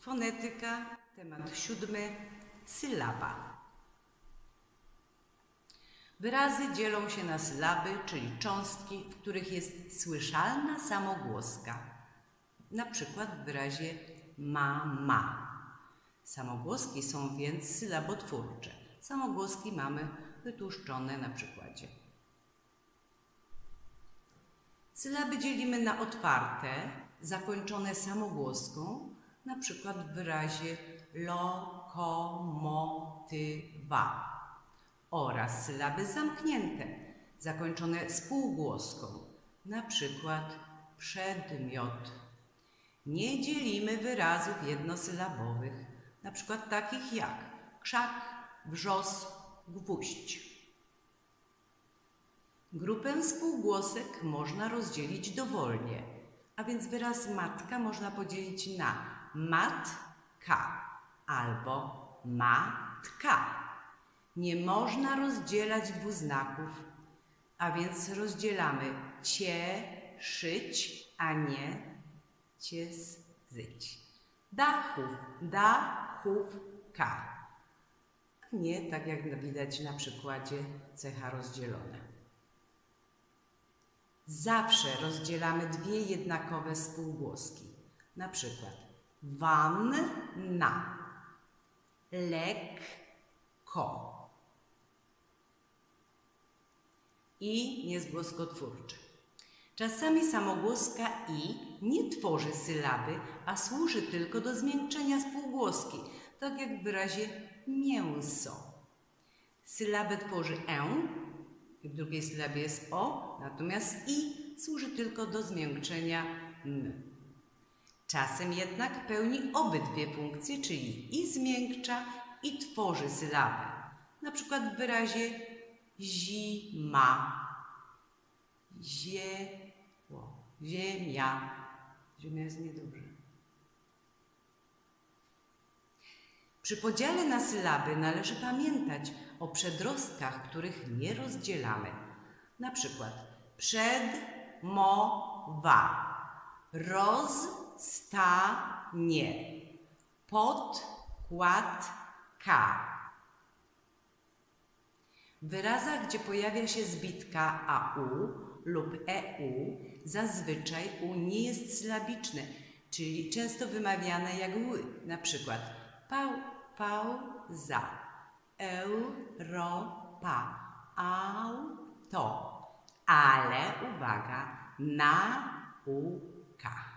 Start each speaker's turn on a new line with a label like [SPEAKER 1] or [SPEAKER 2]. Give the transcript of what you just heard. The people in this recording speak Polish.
[SPEAKER 1] Fonetyka, temat 7, sylaba. Wyrazy dzielą się na sylaby, czyli cząstki, w których jest słyszalna samogłoska. Na przykład w wyrazie ma. Samogłoski są więc sylabotwórcze. Samogłoski mamy wytłuszczone na przykładzie. Sylaby dzielimy na otwarte, zakończone samogłoską, na przykład w wyrazie lokomotywa, oraz sylaby zamknięte, zakończone spółgłoską, na przykład przedmiot. Nie dzielimy wyrazów jednosylabowych, na przykład takich jak krzak, wrzos, gwóźdź. Grupę spółgłosek można rozdzielić dowolnie, a więc wyraz matka można podzielić na matka albo matka. Nie można rozdzielać dwuznaków, a więc rozdzielamy cieszyć, a nie cieszyć. Dachów, dachówka. Nie tak jak widać na przykładzie cecha rozdzielone. Zawsze rozdzielamy dwie jednakowe spółgłoski. Na przykład wanna, lekko i niezgłoskotwórczy. Czasami samogłoska i nie tworzy sylaby, a służy tylko do zmiękczenia spółgłoski, tak jak w wyrazie mięso. Sylabę tworzy i w drugiej sylabie jest o, natomiast i służy tylko do zmiękczenia n. Czasem jednak pełni obydwie funkcje, czyli i zmiękcza, i tworzy sylabę. Na przykład w wyrazie zima, ziemia. Ziemia jest nieduże. Przy podziale na sylaby należy pamiętać o przedrostkach, których nie rozdzielamy. Na przykład przedmowa, rozstanie, podkładka. W wyrazach, gdzie pojawia się zbitka AU lub EU, zazwyczaj U nie jest sylabiczne, czyli często wymawiane jak ły. Na przykład pauza, Europa, auto. Ale uwaga, nauka.